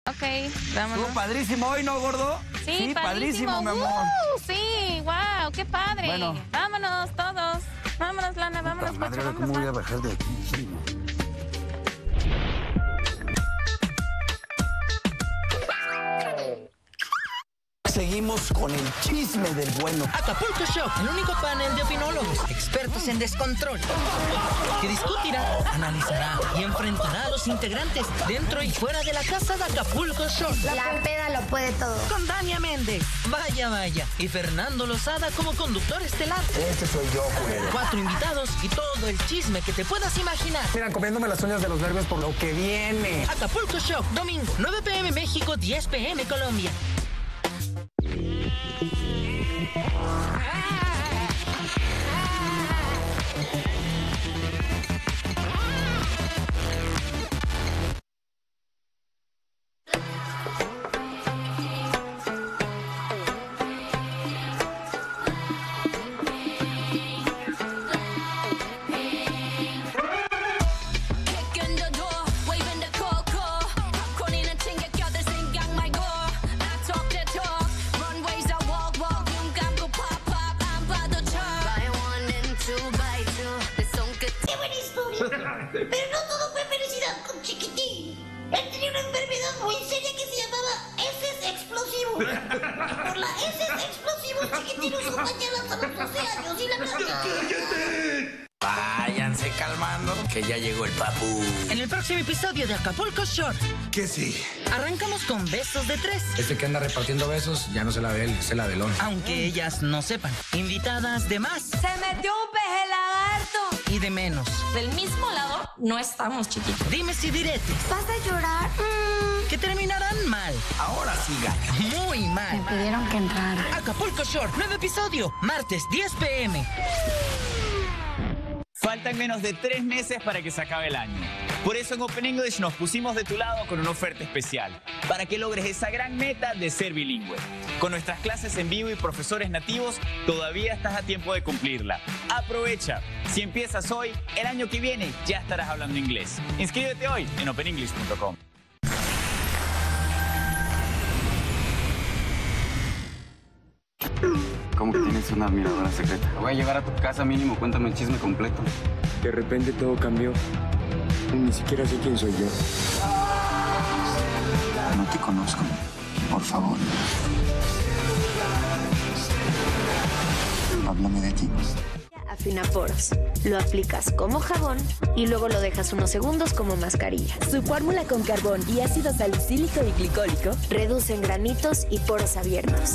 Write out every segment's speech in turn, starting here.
Ok, vámonos. Estuvo padrísimo hoy, ¿no, gordo? Sí, padrísimo, mi amor. Sí, wow, qué padre. Bueno. Vámonos todos. Vámonos, Lana, vámonos, Puta madre, Pocho, vámonos. ¿cómo voy a bajar de aquí? Sí, no. Seguimos con el chisme del bueno. Acapulco Shock, el único panel de opinólogos, expertos en descontrol, que discutirá, analizará y enfrentará a los integrantes dentro y fuera de la casa de Acapulco Shock. La peda lo puede todo. Con Dania Méndez, vaya, y Fernando Lozada como conductor estelar. Este soy yo, culero. 4 invitados y todo el chisme que te puedas imaginar. Mira, comiéndome las uñas de los nervios por lo que viene. Acapulco Shock, domingo, 9 p.m. México, 10 p.m. Colombia. Pero no todo fue felicidad con Chiquitín. Él tenía una enfermedad muy seria que se llamaba heces explosivo. Por la heces explosivo, Chiquitín usó pañal hasta los 12 años y la verdad... Váyanse calmando, que ya llegó el papu. En el próximo episodio de Acapulco Short, ¿Qué sí? arrancamos con besos de 3. Este que anda repartiendo besos ya no se la ve él, se la velón. Aunque ellas no sepan. Invitadas de más Se metió un peje lagarto. y de menos. Del mismo lado no estamos, chiquitos. Dimes y diretes ¿Vas a llorar? que terminarán mal. Ahora sí, gallo. Muy mal. Pidieron que entrara. Acapulco Short, nuevo episodio, martes 10 p.m. Faltan menos de 3 meses para que se acabe el año. Por eso en Open English nos pusimos de tu lado con una oferta especial, para que logres esa gran meta de ser bilingüe. Con nuestras clases en vivo y profesores nativos, todavía estás a tiempo de cumplirla. Aprovecha. Si empiezas hoy, el año que viene ya estarás hablando inglés. Inscríbete hoy en openenglish.com. ¿Cómo que tienes una admiradora secreta? Te voy a llevar a tu casa mínimo, cuéntame el chisme completo. De repente todo cambió. Ni siquiera sé quién soy yo. No te conozco. Por favor. Háblame de ti. Afinaporos. Lo aplicas como jabón y luego lo dejas unos segundos como mascarilla. Su fórmula con carbón y ácido salicílico y glicólico reducen granitos y poros abiertos.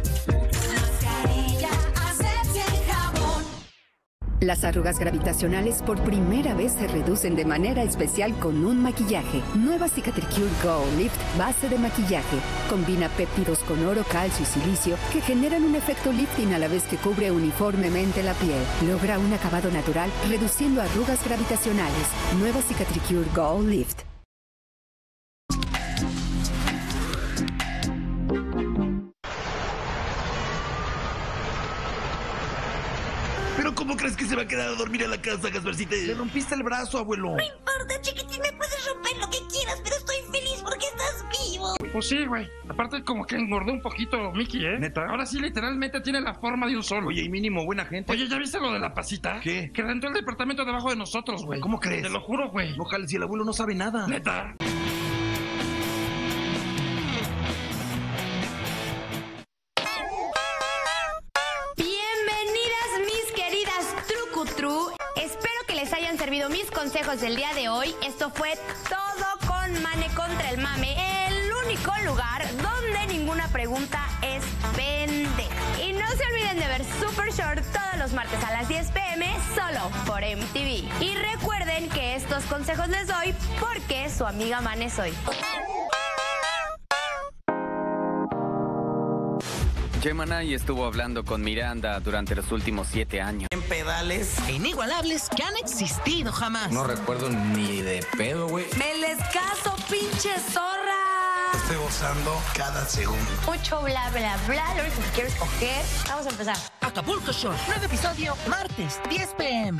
Las arrugas gravitacionales por primera vez se reducen de manera especial con un maquillaje. Nueva Cicatricure Go Lift base de maquillaje. Combina péptidos con oro, calcio y silicio que generan un efecto lifting a la vez que cubre uniformemente la piel. Logra un acabado natural reduciendo arrugas gravitacionales. Nueva Cicatricure Go Lift. ¿Pero cómo crees que se va a quedar a dormir en la casa, Gasparcito? Le rompiste el brazo, abuelo. No importa, Chiquitín, me puedes romper lo que quieras, pero estoy feliz porque estás vivo. Pues sí, güey. Aparte como que engordó un poquito Mickey, ¿eh? ¿Neta? Ahora sí, literalmente tiene la forma de un sol. Oye, y mínimo, buena gente. Oye, ¿ya viste lo de la pasita? ¿Qué? Que rentó el departamento debajo de nosotros, güey. ¿Cómo crees? Te lo juro, güey. Ojalá si el abuelo no sabe nada. ¿Neta? Espero que les hayan servido mis consejos del día de hoy. Esto fue todo con Mane contra el Mame, el único lugar donde ninguna pregunta es pendeja. Y no se olviden de ver Super Short todos los martes a las 10 p.m. solo por MTV. Y recuerden que estos consejos les doy porque su amiga Mane soy. Gemini estuvo hablando con Miranda durante los últimos 7 años. En pedales inigualables que han existido jamás. No recuerdo ni de pedo, güey. ¡Me les caso, pinche zorra! Estoy gozando cada segundo. Mucho bla, bla, bla. Lo único que quiero es coger. Vamos a empezar. Acapulco Short, nuevo episodio, martes 10 p.m.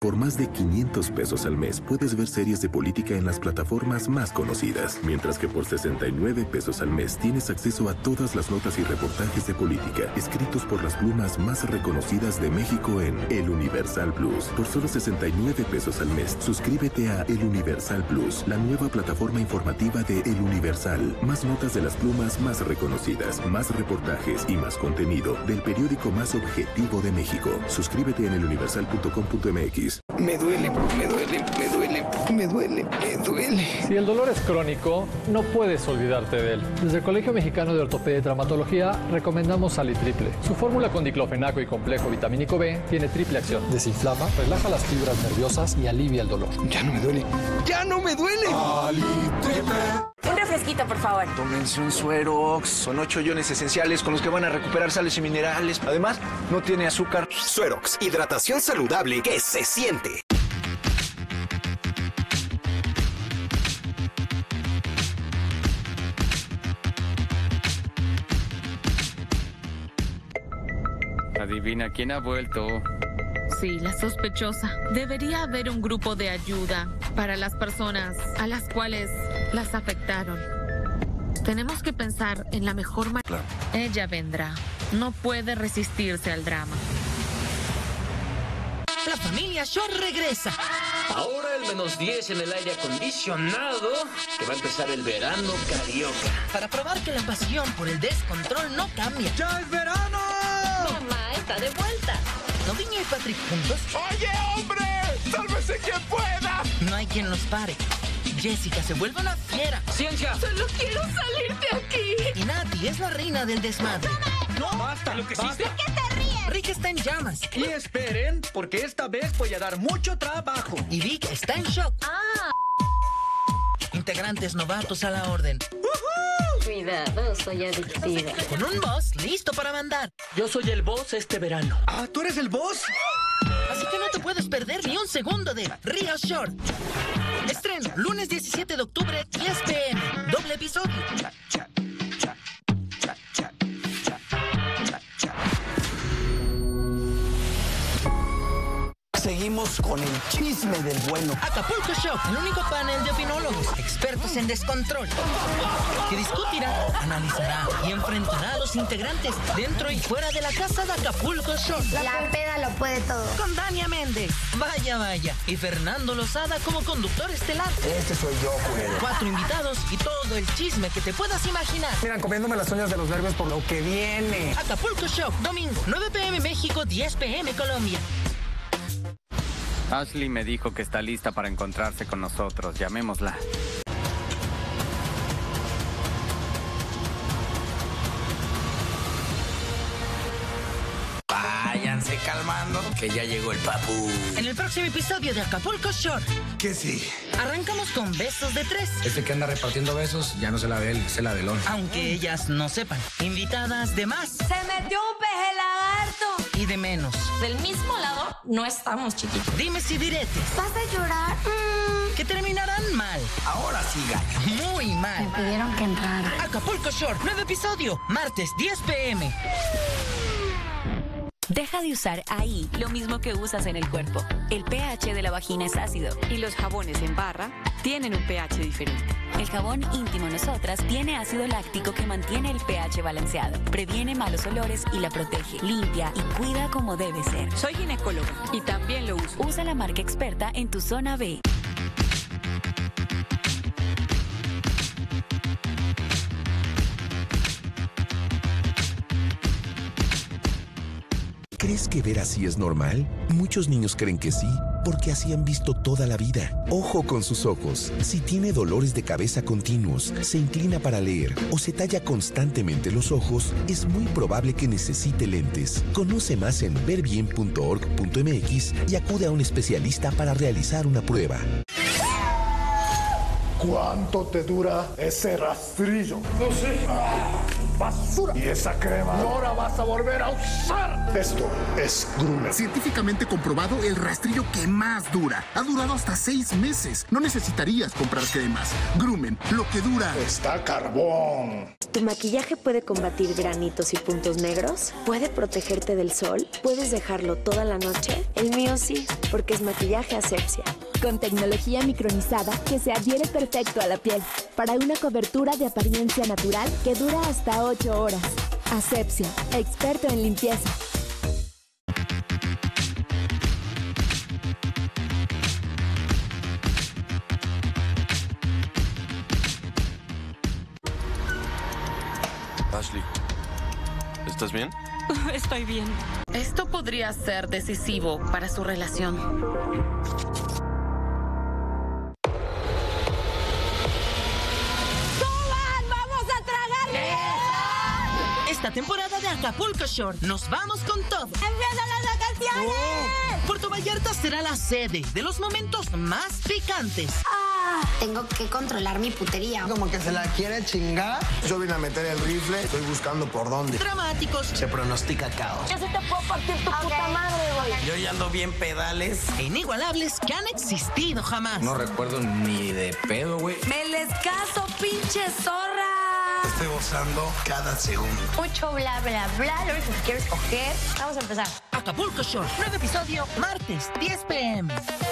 Por más de 500 pesos al mes puedes ver series de política en las plataformas más conocidas, mientras que por 69 pesos al mes tienes acceso a todas las notas y reportajes de política escritos por las plumas más reconocidas de México en El Universal Plus. Por solo 69 pesos al mes, suscríbete a El Universal Plus, la nueva plataforma informativa de El Universal. Más notas de las plumas más reconocidas, más reportajes y más contenido del periódico más objetivo de México. Suscríbete en eluniversal.com.mx. Me duele, me duele, me duele, me duele, me duele. Si el dolor es crónico, no puedes olvidarte de él. Desde el Colegio Mexicano de Ortopedia y Traumatología recomendamos Salitriple. Su fórmula con diclofenaco y complejo vitamínico B tiene triple acción. Desinflama, relaja las fibras nerviosas y alivia el dolor. Ya no me duele. ¡Ya no me duele! Un refresquito, por favor. Tómense un Suerox. Son 8 iones esenciales con los que van a recuperar sales y minerales. Además, no tiene azúcar. Suerox, hidratación saludable que se siente. Adivina quién ha vuelto. Sí, la sospechosa. Debería haber un grupo de ayuda para las personas a las cuales las afectaron. Tenemos que pensar en la mejor manera. Claro. Ella vendrá. No puede resistirse al drama. La familia Shore regresa. Ahora el -10 en el aire acondicionado, que va a empezar el verano carioca. Para probar que la pasión por el descontrol no cambia. ¡Ya es verano! Mamá está de vuelta. ¿Noviña y Patrick juntos? ¡Oye, hombre! ¡Sálvese quien pueda! No hay quien los pare. Jessica se vuelve una fiera. ¡Ciencia! ¡Solo quiero salir de aquí! Y Nati es la reina del desmadre. ¡No! ¡Basta! ¿Lo que hiciste? ¿De qué te ríes? Rick está en llamas. Y esperen, porque esta vez voy a dar mucho trabajo. Y Vic está en shock. Integrantes novatos a la orden. Cuidado, soy adictiva. Con un boss listo para mandar. Yo soy el boss este verano. Ah, ¿tú eres el boss? Así que no te puedes perder ni un segundo de Real Short. Estreno, lunes 17 de octubre, 10 p.m. Doble episodio. Seguimos con el chisme del bueno. Acapulco Shock, el único panel de opinólogos, expertos en descontrol, que discutirá, analizará y enfrentará a los integrantes dentro y fuera de la casa de Acapulco Shock. La peda lo puede todo. Con Dania Méndez, vaya, y Fernando Lozada como conductor estelar. Este soy yo, culero. 4 invitados y todo el chisme que te puedas imaginar. Miran, comiéndome las uñas de los nervios por lo que viene. Acapulco Shock, domingo, 9 p.m. México, 10 p.m. Colombia. Ashley me dijo que está lista para encontrarse con nosotros. Llamémosla. Váyanse calmando, que ya llegó el papu. En el próximo episodio de Acapulco Shore. ¿Qué sí? Arrancamos con besos de 3. Este que anda repartiendo besos ya no se la ve él, se la velón. Aunque ellas no sepan. Invitadas de más. ¡Se metió un peje lagarto! Y de menos. Del mismo lado no estamos, chiquitos. Dimes y diretes. ¿Vas a llorar? Que terminarán mal. Ahora sí, gana. Muy mal. Me pidieron que entrara. Acapulco Shore, nuevo episodio. Martes, 10 p.m. Deja de usar ahí lo mismo que usas en el cuerpo. El pH de la vagina es ácido y los jabones en barra tienen un pH diferente. El jabón íntimo Nosotras tiene ácido láctico que mantiene el pH balanceado, previene malos olores y la protege, limpia y cuida como debe ser. Soy ginecóloga y también lo uso. Usa la marca Experta en tu zona B. ¿Crees que ver así es normal? Muchos niños creen que sí, porque así han visto toda la vida. Ojo con sus ojos. Si tiene dolores de cabeza continuos, se inclina para leer o se talla constantemente los ojos, es muy probable que necesite lentes. Conoce más en verbien.org.mx y acude a un especialista para realizar una prueba. ¿Cuánto te dura ese rastrillo? No sé. basura. Y esa crema no la vas a volver a usar. Esto es Groomen. Científicamente comprobado, el rastrillo que más dura. Ha durado hasta 6 meses. No necesitarías comprar cremas. Groomen, lo que dura. Está carbón. ¿Tu maquillaje puede combatir granitos y puntos negros? ¿Puede protegerte del sol? ¿Puedes dejarlo toda la noche? El mío sí, porque es maquillaje Asepxia. Con tecnología micronizada que se adhiere perfecto a la piel para una cobertura de apariencia natural que dura hasta 8 horas. Asepxia, experto en limpieza. Ashley, ¿estás bien? Estoy bien. Esto podría ser decisivo para su relación. Esta temporada de Acapulco Shore nos vamos con todo. ¡Empiezan las vacaciones! Puerto Vallarta será la sede de los momentos más picantes. Tengo que controlar mi putería. Como que se la quiere chingar. Yo vine a meter el rifle, estoy buscando por dónde. Dramáticos. Se pronostica caos. Yo sí te puedo partir tu puta madre, güey. Yo ya ando bien pedales. E inigualables que han existido jamás. No recuerdo ni de pedo, güey. ¡Me les caso, pinche zorra! Estoy gozando cada segundo. Mucho bla, bla, bla. Lo único que quiero es coger. Vamos a empezar. Acapulco Shore, nuevo episodio, martes, 10 p.m.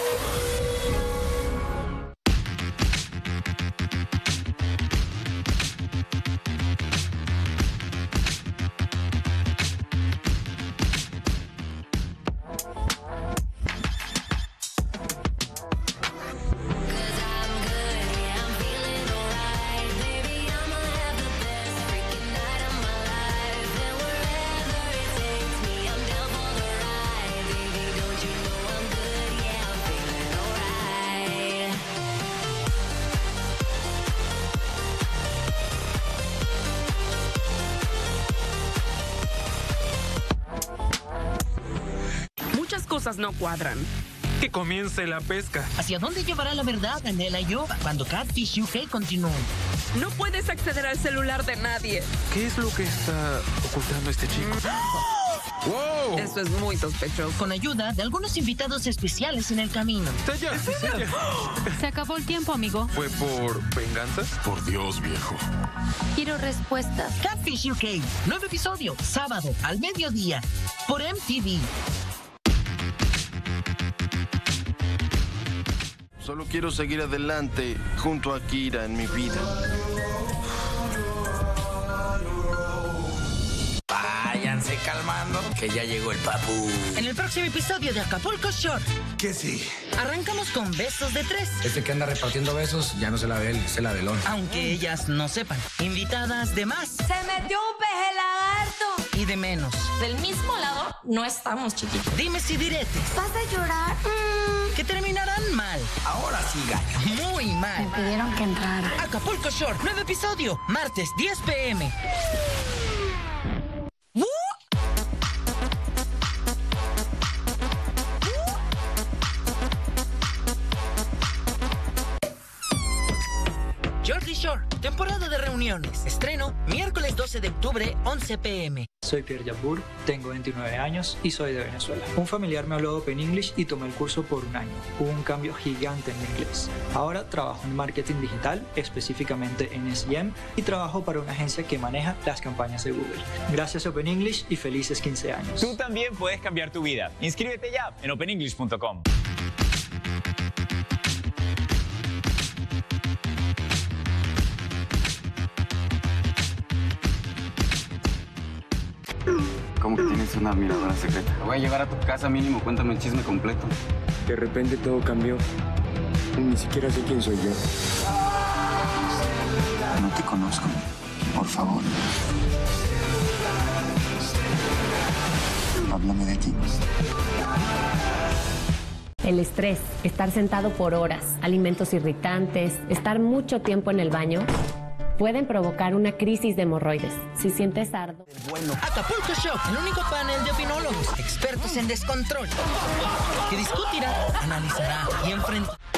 Cosas no cuadran. Que comience la pesca. ¿Hacia dónde llevará la verdad, Anela y yo, cuando Catfish UK continúe? No puedes acceder al celular de nadie. ¿Qué es lo que está ocultando este chico? ¡Wow! Eso es muy sospechoso. Con ayuda de algunos invitados especiales en el camino. Se acabó el tiempo, amigo. ¿Fue por venganza? Por Dios, viejo. Quiero respuestas. Catfish UK, nuevo episodio, sábado al mediodía, por MTV. Solo quiero seguir adelante junto a Kira en mi vida. Váyanse calmando, que ya llegó el papu. En el próximo episodio de Acapulco Shore. ¿Qué sí? Arrancamos con besos de 3. Este que anda repartiendo besos ya no se la ve él, se la velón. Aunque ellas no sepan. Invitadas de más. Se metió un peje lagarto. Y de menos. Del mismo lado no estamos, chiquitos. Dimes y diretes. ¿Vas a llorar? Que terminarán mal. Ahora sí, gallo. Muy mal. Me pidieron que entrara. Acapulco Shore, nuevo episodio, martes 10 p.m. Jordi Shore, temporada de reuniones. Estreno, miércoles 12 de octubre, 11 p.m. Soy Pierre Jabbour, tengo 29 años y soy de Venezuela. Un familiar me habló Open English y tomé el curso por un año. Hubo un cambio gigante en mi inglés. Ahora trabajo en marketing digital, específicamente en SEM, y trabajo para una agencia que maneja las campañas de Google. Gracias Open English y felices 15 años. Tú también puedes cambiar tu vida. Inscríbete ya en openenglish.com. ¿Cómo que tienes una admiradora secreta? Te voy a llevar a tu casa mínimo, cuéntame el chisme completo. De repente todo cambió. Ni siquiera sé quién soy yo. No te conozco. Por favor. Háblame de ti. El estrés, estar sentado por horas, alimentos irritantes, estar mucho tiempo en el baño, pueden provocar una crisis de hemorroides. Si sientes sardo. Acapulco Shore, el único panel de opinólogos expertos en descontrol que discutirá, analizará y enfrentará